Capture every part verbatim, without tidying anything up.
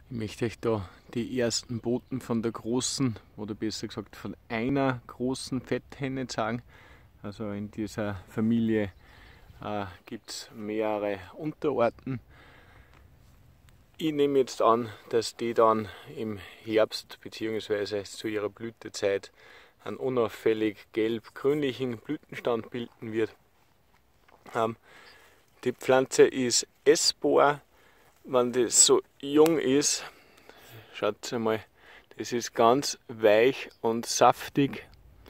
Ich möchte euch da die ersten Boten von der großen, oder besser gesagt von einer großen Fetthenne zeigen. Also in dieser Familie äh, gibt es mehrere Unterarten. Ich nehme jetzt an, dass die dann im Herbst bzw. zu ihrer Blütezeit einen unauffällig gelb-grünlichen Blütenstand bilden wird. Ähm, die Pflanze ist essbar. Wenn das so jung ist, schaut mal, das ist ganz weich und saftig.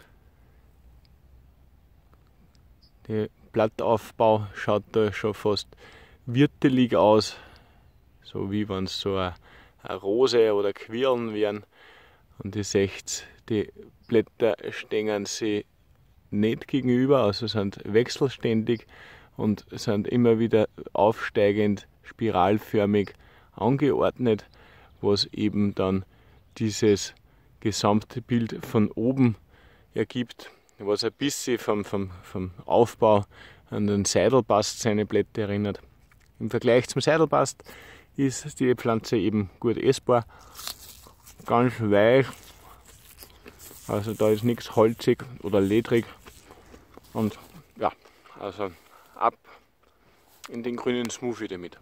Der Blattaufbau schaut da schon fast wirtelig aus, so wie wenn es so eine, eine Rose oder Quirlen wären. Und ihr seht, die Blätter stehen sich nicht gegenüber, also sind wechselständig und sind immer wieder aufsteigend, spiralförmig angeordnet, was eben dann dieses gesamte Bild von oben ergibt, was ein bisschen vom, vom, vom Aufbau an den Seidelbast seine Blätter erinnert. Im Vergleich zum Seidelbast ist die Pflanze eben gut essbar, ganz weich, also da ist nichts holzig oder ledrig und ja, also ab in den grünen Smoothie damit.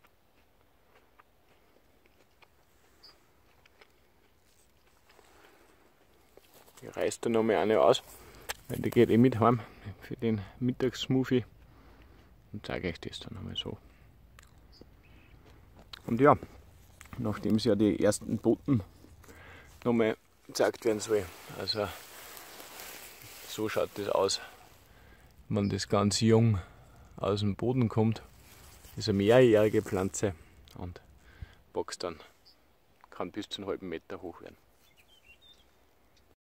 Ich reiße da nochmal eine aus, weil die geht eh mit heim für den Mittagssmoothie und zeige euch das dann nochmal so. Und ja, nachdem es ja die ersten Boten nochmal gezeigt werden soll, also so schaut das aus, wenn das ganz jung aus dem Boden kommt. Das ist eine mehrjährige Pflanze und wächst dann, kann bis zu einem halben Meter hoch werden.